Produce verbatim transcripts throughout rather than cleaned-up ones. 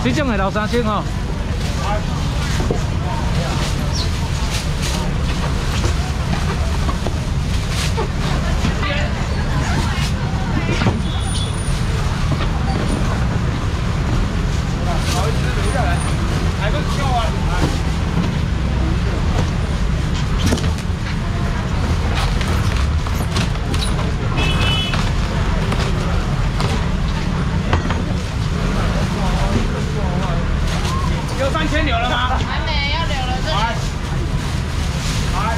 这种的留三千哦。 好，一直留下来，还不跳啊？ 有三千留了吗？ 还没，要留了这里。 来，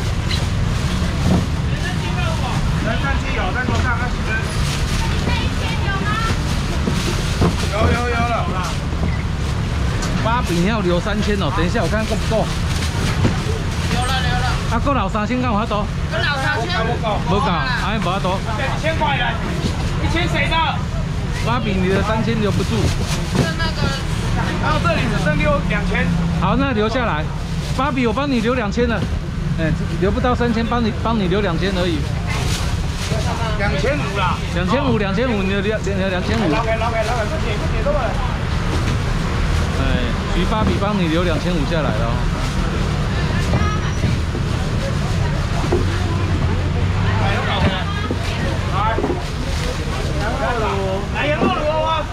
来，三千有在桌上，二十。这一千有吗？有有有了。 八饼要留三千哦，等一下我看够不够。 留了留了。 啊，够留三千，干嘛多？ 跟老三千。 不够，哎，不多。 一千块来，一千谁的？ 八饼你的三千留不住。 是那个。 然后这里只剩六两千， 好，那留下来。芭比，我帮你留两千了。哎、欸，留不到三千，帮你帮你留两千而已。 两千五啦。 两千五，两千五，你留两两两千五。 老给老给老给，快点快点都过来。 哎，徐芭比帮你留两千五下来了。 来，羊肉炉，来羊肉炉啊！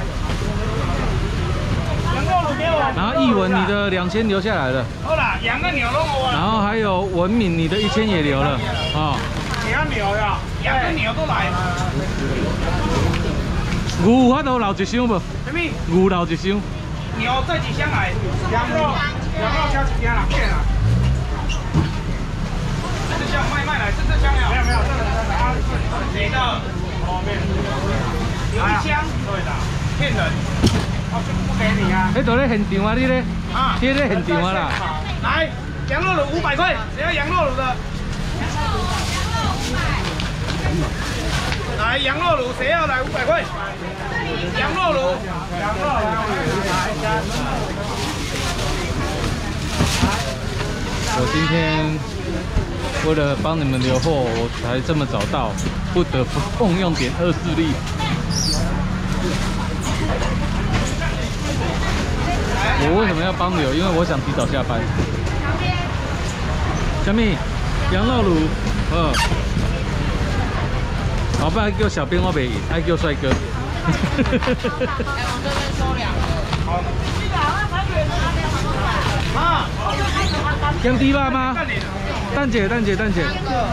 然后译文你的两千留下来了， 好啦，羊跟牛肉我。 然后还有文敏你的一千也留了，哦。 羊牛呀，羊跟牛都来。 牛有法度留一箱不？ 什么？ 牛留一箱。 牛这几箱来，羊肉，羊肉加几箱啦？片啊。这箱卖卖来，这这箱没有？没有没有，这个这个啊，谁的？后面。有一箱。对的，骗人。 我全部给你啊！ 迄度咧现场啊，你咧？啊，你咧现场啊啦！ 来，羊肉卤五百块，谁要羊肉卤的？来，羊肉卤谁要来五百块？羊肉卤，羊肉我今天为了帮你们留货，我才这么早到，不得不动用点恶势力。 我为什么要帮留？因为我想提早下班。小米，羊肉卤，嗯，老板叫小编我袂赢，爱叫帅哥。 哎，我这边收两个。好。 啊， 姜低辣吗？蛋姐，蛋姐，蛋姐。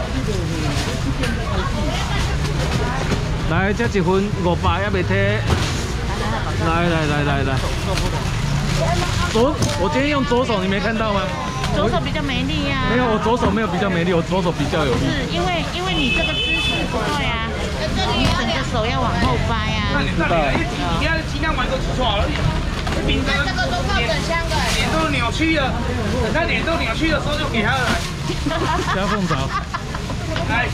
来，这一份五百也未摕。来来来来来。 左，我今天用左手，你没看到吗？ 左手比较没力呀、啊。 没有，我左手没有比较没力，我左手比较有力。 是因为因为你这个姿势不对呀、啊，你整个手要往后掰呀、啊。 知道。你家尽量玩都吃错了。饼干这个都靠整箱的，脸都扭曲了，等他脸都扭曲的时候就给他了。 加凤爪。 来。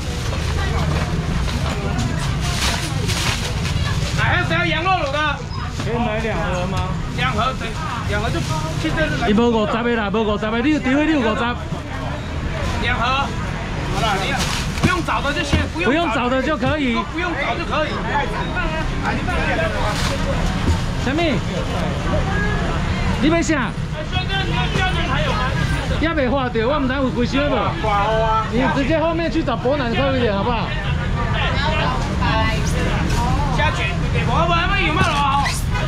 还有谁要羊肉卤的？ 可以买两盒吗？ 两盒，对，两盒就去这是。 你无五十的啦，无五十的，你除非你有五十。 两盒，好了，你不用找的就行，不用不用找的就可以， 不用找就可以。 什么？你要啥？ 帅哥，你要标准还有吗？ 也没画掉，我唔知有几箱无。 挂号啊！ 你直接后面去找博南高一点好不好？ 加卷，我们还没有卖了。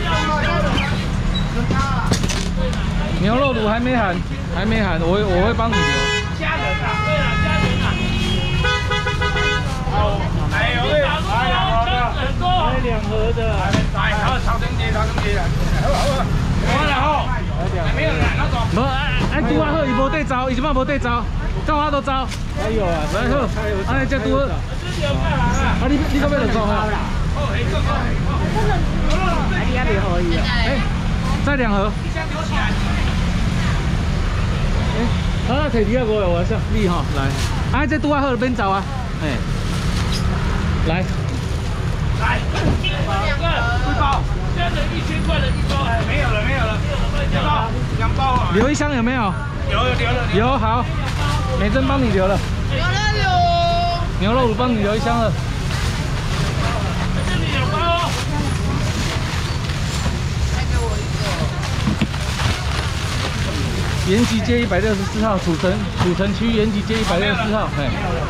牛肉卤还没喊，还没喊，我我会帮你留。 家人啊，对了，家人啊。好，还有对，还两盒的， 还两盒的。 来，好，长城节，长城节的，好好好。完了后，没有了，那种。 无，哎，拄啊好，伊无得走，伊即摆无得走，干嘛都走？还有啊，来好，安尼才拄好。啊，你你嗰边就做好啦。 哦，一个个。 还你还没合意啊？ 哎，再两盒。 一箱留起来。 好，摕二啊五的，我上你吼来，啊，这拄啊好免走啊，哎，来， 来，两个一包，现在一千块的一包，哎，没有了，没有了，两包，两包啊， 留一箱有没有？ 有有留了， 有好，美珍帮你留了， 留了有， 牛肉卤帮你留一箱了， 这里有包， 再给我一延吉街一百六十四号，土城土城区延吉街一百六十四号，哎。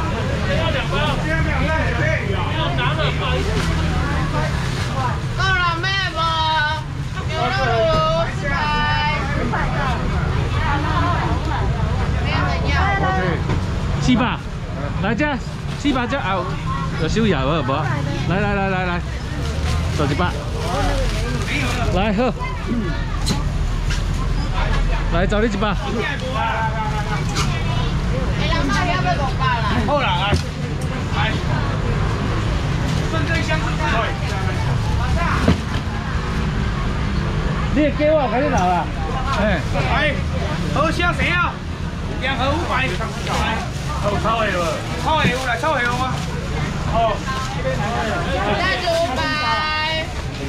够了没不？牛肉卤四百。没有人要。 四百，来这四百只后有少油啊，无？来来来来来，做一百。来好。 来找你一百。 好啦，来，来，顺这箱子对。 你会给我，赶紧拿啦。哎， 来，好虾谁啊？两盒五百。来，好炒的无？炒的有来，炒的有吗？好。 再五百。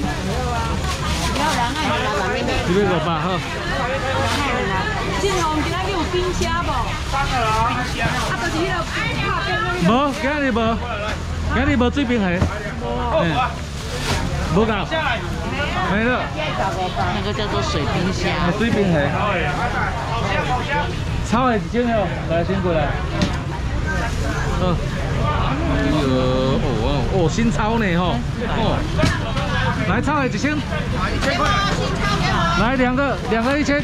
这边五百好。 金红今仔日有冰虾无？ 三个啦，冰虾。 啊，就是迄个拍冰嗰个。 无，今日无，今日无水冰蟹。 哦， 无够。 下来。 没了。 那个叫做水冰虾。 水冰蟹。 好虾，好虾。 炒的一斤哦，来先过来。嗯。哎呦，哦哦，新炒呢吼。哦。来炒的一千。 一千块。 来两个，两个一千。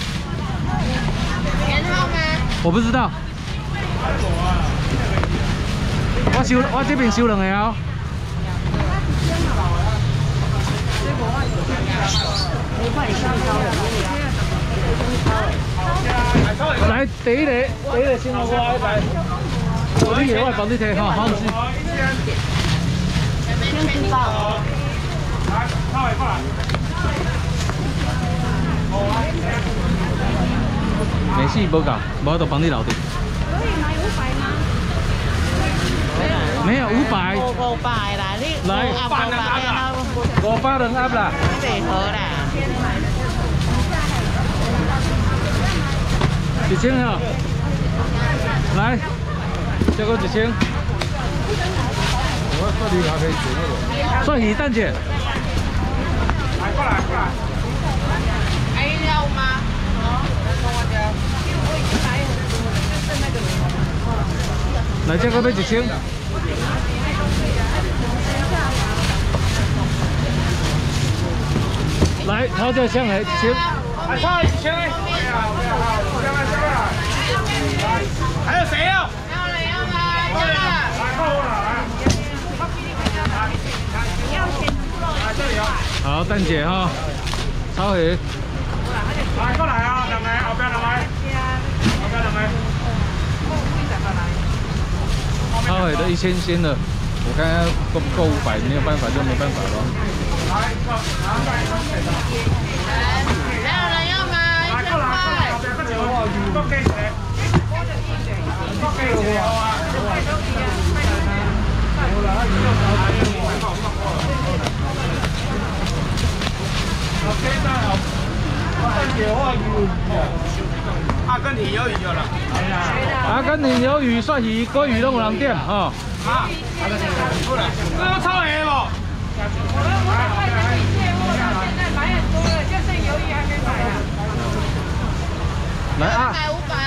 连号吗？ 我不知道。我收，我这边收两个哦。来，第一个，第一个先我来。你给我帮你提哈，放心。 先知道。 来，稍微过来。 没事，无够，无就帮你留定。 可以买五百吗？ 没有五百。 五百啦，你来， 五百啦， 五百两盒啦。 最好啦。 一千哦。来，这个一千。我这里还可以选那个。蒜鱼蛋姐。 来，过来，过来。 还要吗？ 来，这个要一千。来，桃胶香的一千。 来，差一千。还有谁要？ 要了要了要了。 来，够了，来。来这里啊。 好，蛋姐哈，炒鱼。 来，过来啊，两个，后边两个。后边两个。 超海的一千先了，我看看够不够五百，没有办法就没办法了。 没有人要吗？一千块。 都给谁？都给谁啊？阿根廷鱿鱼就了。 阿根廷鱿鱼、蒜鱼、鲑鱼都有人点哦。 啊，这要超黑不？ 我们五百块钱以内，我现在买很多了，就剩鱿鱼还没买啊。 来啊！ 买五百。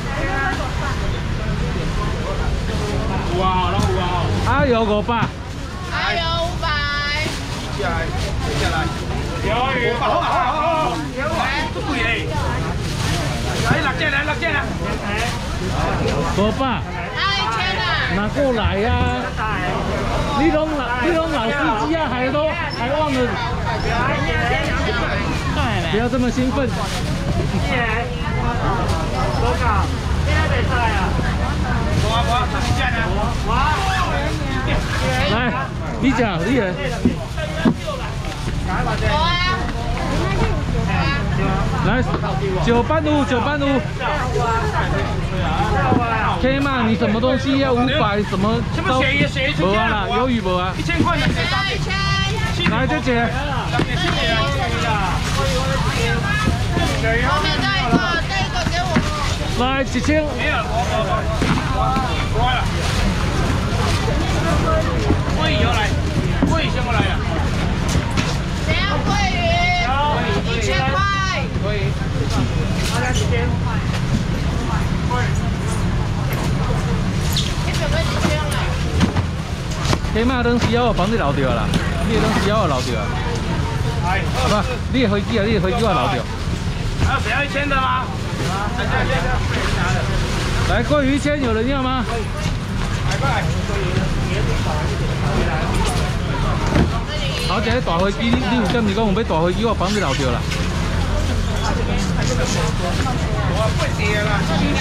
有啊，拢有啊。 阿油五百。 还有五百。 接下来，接下来。鱿鱼，好好好好，都贵嘞。来六隻啦，六隻啦。 五百。 那一千啊。 拿过来呀、啊！你拢老，你拢老司机啊，还都还忘了。不要这么兴奋。 多少？现在得出来啊！我我你讲呢？我。 来，你讲，你人。 有啊。 来，九班五，九班五。K 嘛，你什么东西要五百？什么？没啊啦，鱿鱼没啊。 一千块的。 一千。 来，姐姐。 后面再一个，这一个给我。 来，几千。 没有，我我我我了。鲑鱼要来，鲑鱼先过来呀。 谁要鲑鱼？一千块。 可以。好，来几千。 起码等时候我帮你留着啦，你等时候留着啊。 哎， 不，你的飞机啊，你的飞机我留着。 还有谁要一千的吗？ 来，桂鱼一千，有人要吗？ 来过来。 好，这个大飞机，你有点是讲有要大飞机，我帮你留着啦。 我不跌了。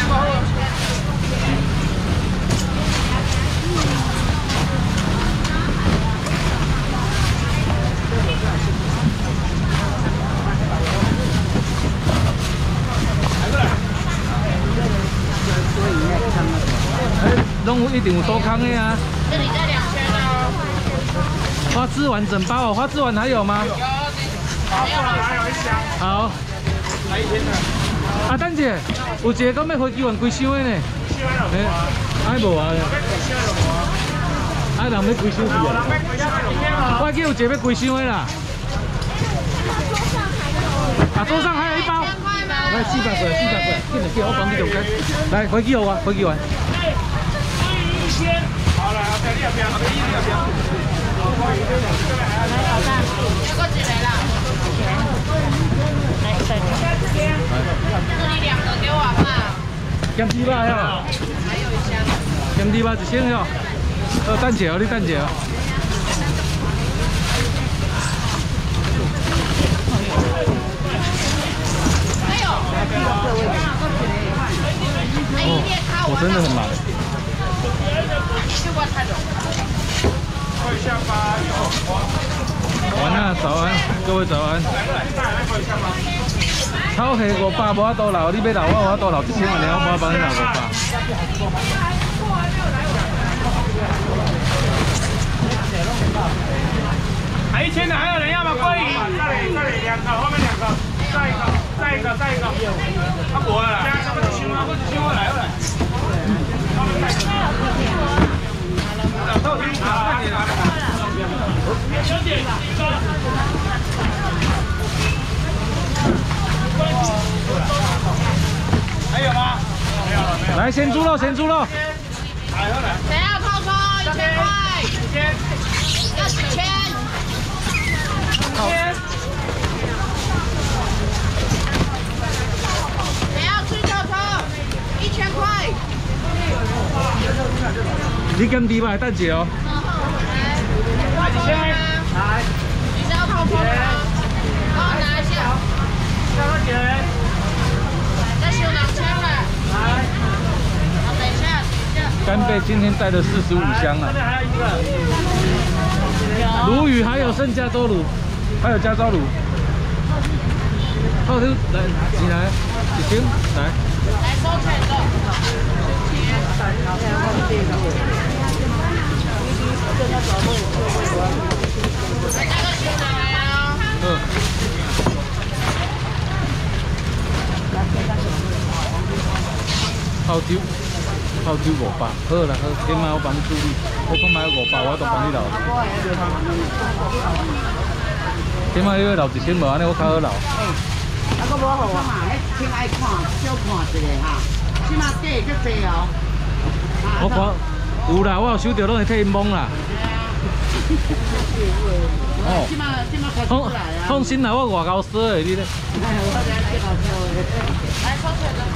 拢有一定有收康的啊。 这里在两千哦。 花枝丸整包哦，花枝丸还有吗？ 有， 好，过来还有一箱。 好。 来一千的。 啊，等者，有一个讲要飞机丸几箱的呢？哎，哎无啊。啊，人要几箱去啊？我记有一个要几箱的啦。啊，桌上还有一包。来四百块，四百块，进来进来，我帮你中间。来，飞机有啊，飞机丸。 好来，这里边，这里边。 来老大，要过几来啦？来一百块。这里两个给我吧。 咸猪肉呀。 还有一箱。 咸猪肉一箱哟。好，等者哦，你等者哦。哦，我真的很忙。晚安，早安，各位早安。炒蟹五百，无法度留，你要留我，我多留一千万，然后我帮你留五百。 还一千的，还有人要吗？桂鱼，这里这里两个，后面两个，再一个，再一个，再一个。他过来了，加什么几箱啊？或者几箱来来。后面再一个。到底哪里来的？小姐，一个。还有吗？没有了，没有。 来，咸猪肉，咸猪肉。 来，来。 谁要偷偷一千块？ 一千。 要几千？ 一千。 谁要吃偷偷？一千块。 你跟猪肉等者哦。 来几千？来。你是要偷偷吗？帮我拿一下。 多少钱？ 再收两千了。来。好，等一下，等一下。 干贝今天带了四十五箱了。 这边还有一个。 鲈鱼还有剩加州鲈，还有加州鲈。好，来，起来，一斤来。 来收钱的。来那个收来啊。 嗯。泡酒，泡酒五百，好啦好，今晚我帮你处理，我看买五百，我都帮你留。今晚要留一千无，安尼我较好留。 啊，佫无好啊嘛，迄请爱看，小看一个哈。即马价足济哦。 我看有啦，我有收到，拢会替因蒙啦。哦。 即马即马开出来啊。 放心啦，我外高赊的，你咧。 来收钱的。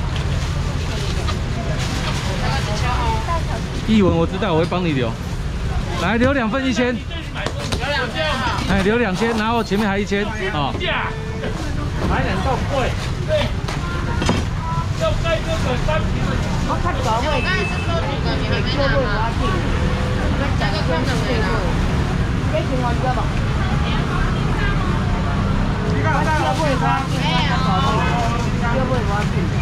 译文我知道，我会帮你留。来留两份一千。 有两千哈。 哎，留两千，然后前面还一千啊。 还能够贵。对。要盖这个单品。 我较早我刚才是收几个，你还没拿吗？这个空的没拿。 几千万个吧？ 你看，这个贵吗？ 没有。 要不我去。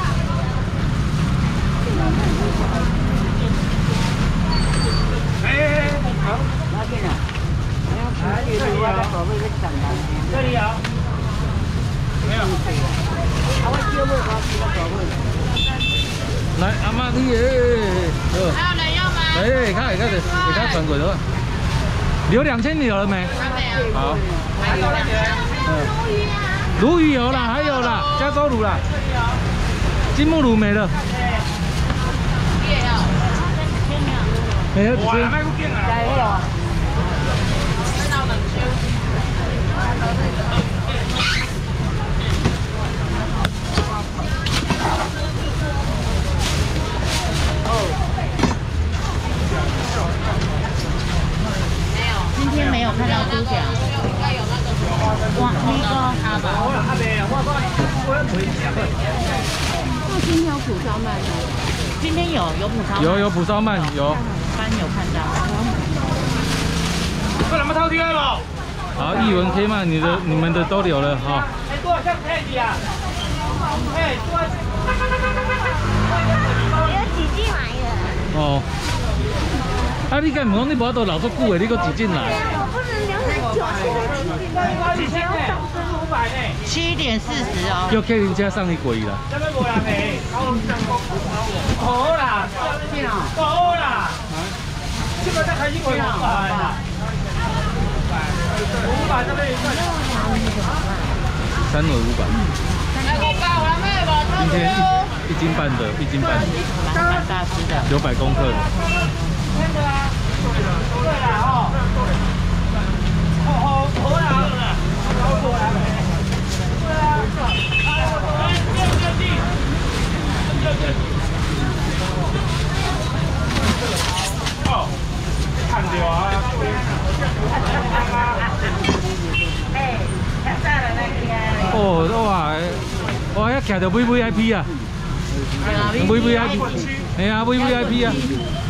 哎，好。 哪边啊？哎，这里啊。这里啊。 没有。 啊，我叫不我去我座位。 来，阿妈你诶，好。 还有人要吗？ 哎，看，看，给他传过来。留两千，你有了没？ 还没有。 好。 还有两千。 嗯。鲈鱼有啦，还有啦，加州鲈啦。金目鲈没了。 你也要。 哎呀， 哇，卖不见啊！ 加油啊！今天没有看到猪脚。哇，那个阿爸。那今天有蒲烧鳗吗？今天有有蒲烧鳗。 有有蒲烧鳗有。 班有看到。 不能不偷听了。 好，艺文 K 鳗，你的你们的都有了哈。 哎，多少像配的啊？哎，多少？ 有几斤来的？ 哦。啊，你敢唔讲你无都留足久的，你搁挤进来？ 我不能留很久， 几千呢？四五百呢？ 七点四十哦。 叫客人车送你过去啦。 这边无人赔，好啦，好啦，这个才开始过五百啦，五百这边一个。 三尾五百。 来五百，我们有今天一一斤半的，一斤半的， 蛮大只的， 九百公克的。 真的啊，对啦哦，好好好啦，好过来没？对啊，哎，这这地，这这。哦，看到啊！ 哎，太大了那个。 哦，哇，哇，遐徛着 V V I P 啊 ，V V I P， 哎呀 ，V V I P 啊。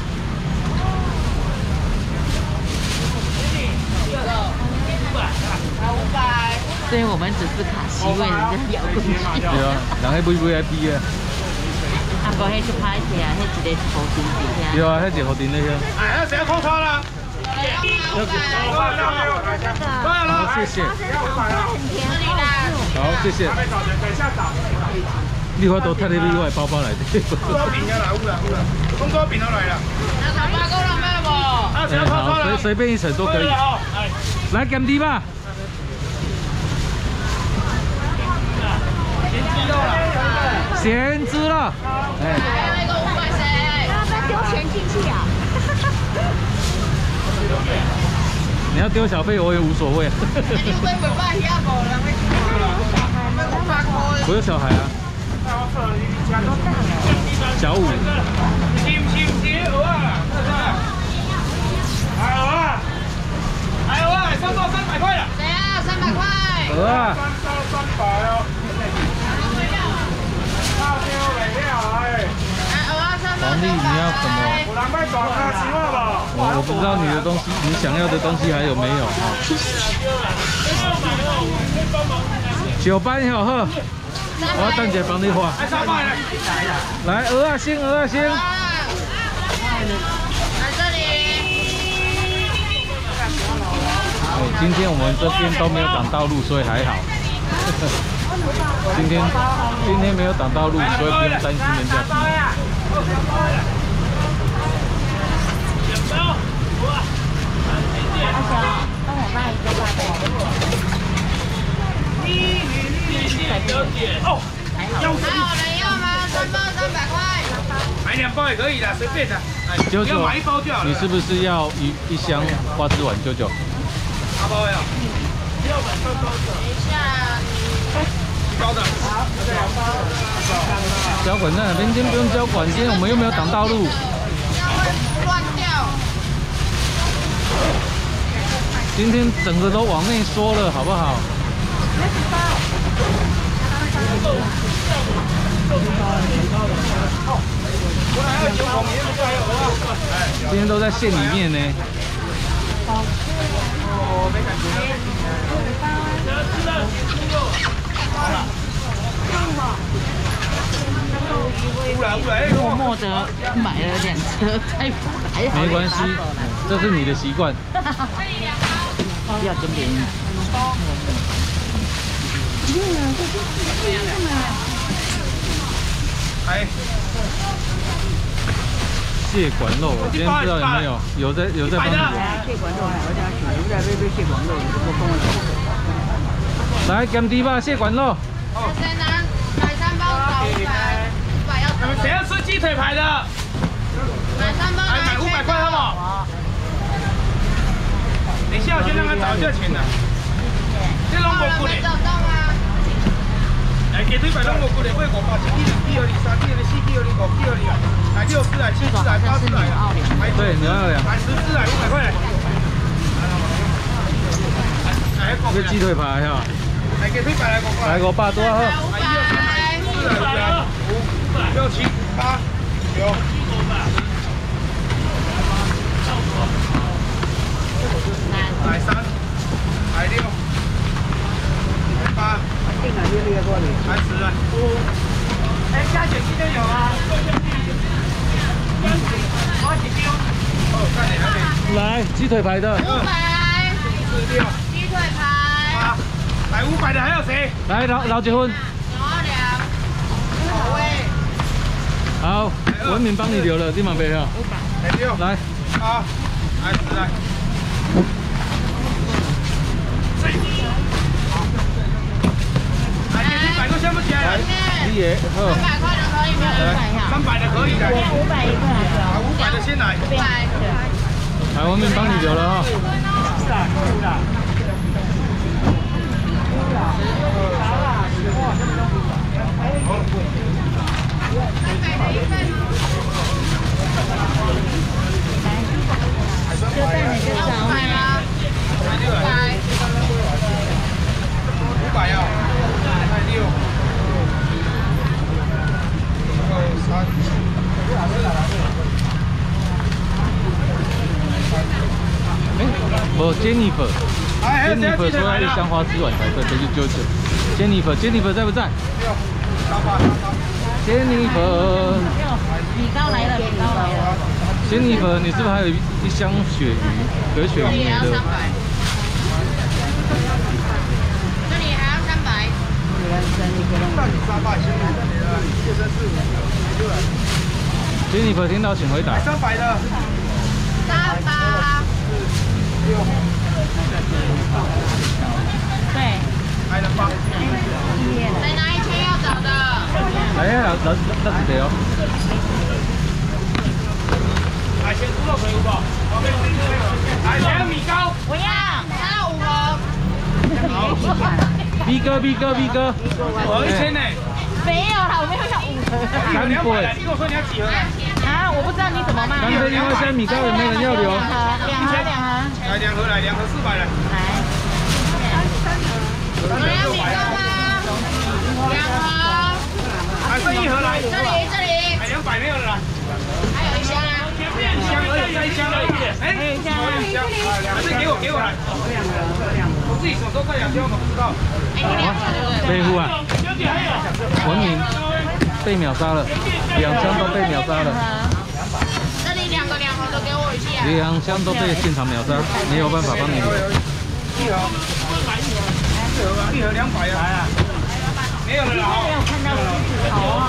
所以我们只是卡席位，人家摇过去。 对啊，人迄 V V I P 啊。 啊，无迄就歹势啊，迄一个头顶底下。 对啊，迄一个好顶那个。 哎，那谁要扣他了？ 好，谢谢。好，谢谢。 等下找。 你法度摕入你我的包包内底。 工作饼啊来，有啦有啦，工作饼都来了。 那小八够了没有？ 啊，谁要扣他了？ 随随便一层都可以。来减低吧。咸猪肉。哎。 还有一个五百谁？要不要丢钱进去啊？ 你要丢小费我也无所谓。我有小孩啊。小五。 亲亲亲，鹅啊！哎鹅啊！哎鹅啊！上到三百块了。 谁啊？三百块。 鹅啊。 三到三百哦。大丢没料哎。 黄丽，你要什么？ 我两百短啊，几万吧。 我我不知道你的东西，你想要的东西还有没有？九班好喝，我要等一下帮你画。来，鹅啊先，鹅啊先。 来这里。 哦，今天我们这边都没有挡道路，所以还好。今天今天没有挡道路，所以不用担心人家。 阿翔，帮我卖一个大杯。 哦， 还有人要吗？三包三百块。 买两包也可以的，随便的。 九九， 买一包就好了。 你是不是要一一箱花枝丸？九九。 八包呀。 等一下。 包的。好，两包。 交管在哪边？今天不用交管，今天我们又没有挡道路。 乱掉。 今天整个都往内缩了，好不好？今天都在县里面呢。 默默的买了两车菜脯， 没关系，这是你的习惯。 不要跟别人。 哎， 蟹管肉，我今天不知道有没有，有在有在帮你。 蟹管肉，我家选，有在买买蟹管肉，我帮我。 来，减低吧，蟹管肉。 谁拿买三包找一百，一百要。 谁要吃鸡腿排的？ 买三包， 来买五百块好不好？等一下我先让他找一下钱的。这龙骨骨的。 找到吗？ 来，鸡腿排龙骨骨的，买五百，一支两支二支三支二支四支二支五支二支啊，来六支来七支来八支来啊， 对，牛二两， 来十支来五百块。来， 这鸡腿排哈， 来鸡腿排来五百。 来五百多好。 五百。 四来五来五六七八九。来三，来六，来八，来十了。哎，加减今天有啊？好几斤？哦，看你那边。 来，鸡腿排的。 五百。 四六。 鸡腿排。 八。来五百的还有谁？ 来，老老结婚。 牛二两。口味。 好，文明帮你留了，立马背哈。 来六。 来。 八。来十来。百个先不起来， 一爷，好， 三百块的可以吗？ 三百的可以的， 五百一块， 啊，五百的先来， 五百。 来，文明帮你留了哈。 就带你就找五百吗？五百。 五百啊，来六，二三， 哎，不，Jennifer，Jennifer 说要是香花枝丸才对，这就纠正。Jennifer，Jennifer 在不在？ 八八八八。 Jennifer， 米糕来了，米糕来了。 Jennifer，你是不是还有一一箱鳕鱼？隔鳕鱼没的。 这里还要三百。 Jennifer 听到请回答。 三百的。 三八。 对。 来了八。 在哪一圈要找的？ 哎呀，老老老几条？ 来，先猪肉可以不？来，还有米糕。 不要。 还有五盒。 好。 B 哥 B 哥 B 哥， 我一千呢。 没有啦，我没有要五盒。 两两百，你跟我说你要几盒？ 啊，我不知道你怎么卖。 干杯！因为现在米糕也没人要留。 两盒，两盒，两盒。 来两盒，来两盒四百来。 来。 有人要米糕吗？两盒。 还剩一盒来。 这里这里。 哎，两百没有了啦。 还有一箱啊。 一箱而已，一箱而已。哎，一箱，一箱，还是给我，给我来。我自己手收快两箱，我不知道。 哎，你两盒对不对？ 飞虎啊，文明被秒杀了，两箱都被秒杀了， 这里两个两盒都给我一下。 两箱都被现场秒杀，没有办法帮你留。 一盒，一盒啊，一盒两百啊。没有了啦。 没有看到狮子头。